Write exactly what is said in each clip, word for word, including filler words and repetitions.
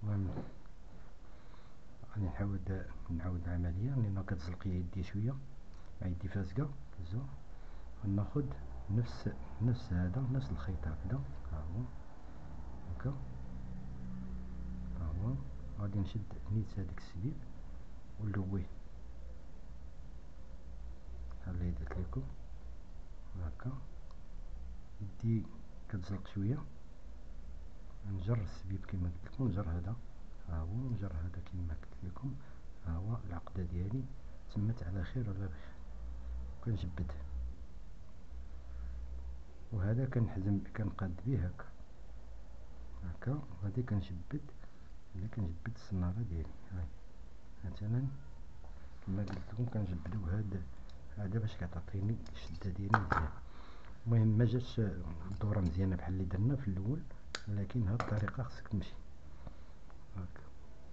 المهم غادي نحاول نعاود العملية، لأن كتزلق يدي شوية مع يدي فاسقة زو. وناخد نفس نفس هذا نفس الخيط هكذا، ها هو هكا، ها هو. غادي نشد نيت هاديك السبيب ونلويه بحال اللي درت لكم هكا. يدي كتزلق شوية، نجر السبيب كما قلت لكم، نجر هذا ها هو، نجر هذا كما قلت لكم، ها هو العقدة ديالي تمت على خير ولا بخير. كنجبد، وهذا كنحزم كنقاد به هكا هكا. وغادي كنجبد، هنا كنجبد السنارة ديالي. هاي مثلا كما قلت لكم كنجبدو هاد هذا باش كتعطيني الشدة ديالي مزيان. المهم ما جاتش الدورة مزيانة بحال اللي درنا في الأول، لكن هاد الطريقة خصك تمشي هاكا.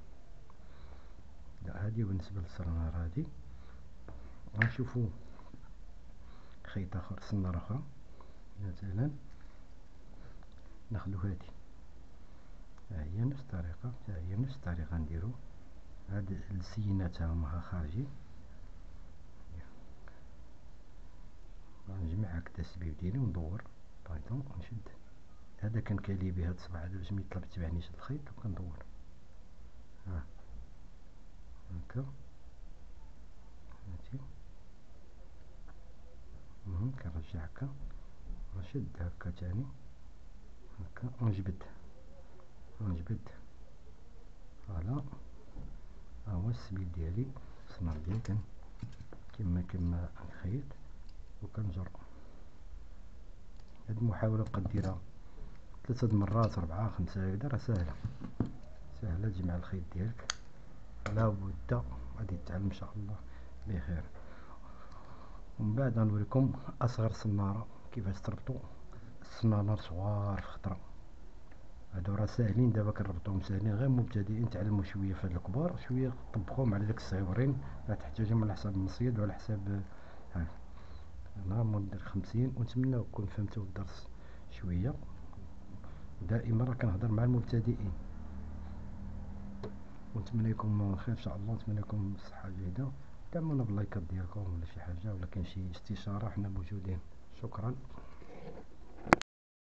لا هادي بالنسبة للسنارة هادي. غنشوفو خيط آخر، سنارة أخرى مثلا ناخدو هادي، ها هي نفس الطريقة، ها هي نفس الطريقة نديرو. هاد السينات هاهما خارجين، غنجمع هكدا السبيب ديالي وندور باغيكم ونشد. هذا كنكالي به هاد الصبع هذا باش ميطلع ميتبعنيش الخيط، وكندور ها هكا هاتي. مهم كنرجع هكا ونشد هكا تاني هكا ونجبد ونجبد. فوالا ها هو السبيل ديالي، السنار ديالي كان كما كما الخيط وكنجر. هاد المحاولة بقا ديرها ثلاثة مرات ربعة خمسة هكذا، راه ساهلة ساهلة تجمع الخيط ديالك لا بد. غادي تتعلم ان شاء الله بخير. ومن بعد غنوريكم اصغر سنارة كيفاش تربطو السنانار صغار في خطرة. هادو راه ساهلين دابا كنربطوهم ساهلين، غير مبتدئين تعلموا شوية في هاد الكبار، شوية طبقوهم على داك الصغيورين، راه تحتاجهم على حساب المصيد وعلى حساب. ها انا ندير خمسين، ونتمنى تكون فهمتوا الدرس شوية. دائما راه كنهضر مع المبتدئين، ونتمنى لكم خير ان شاء الله، نتمنى لكم صحة جيدة. دعمونا باللايكات ديالكم ولا شي حاجة، ولا كاين شي استشارة حنا موجودين. شكرا.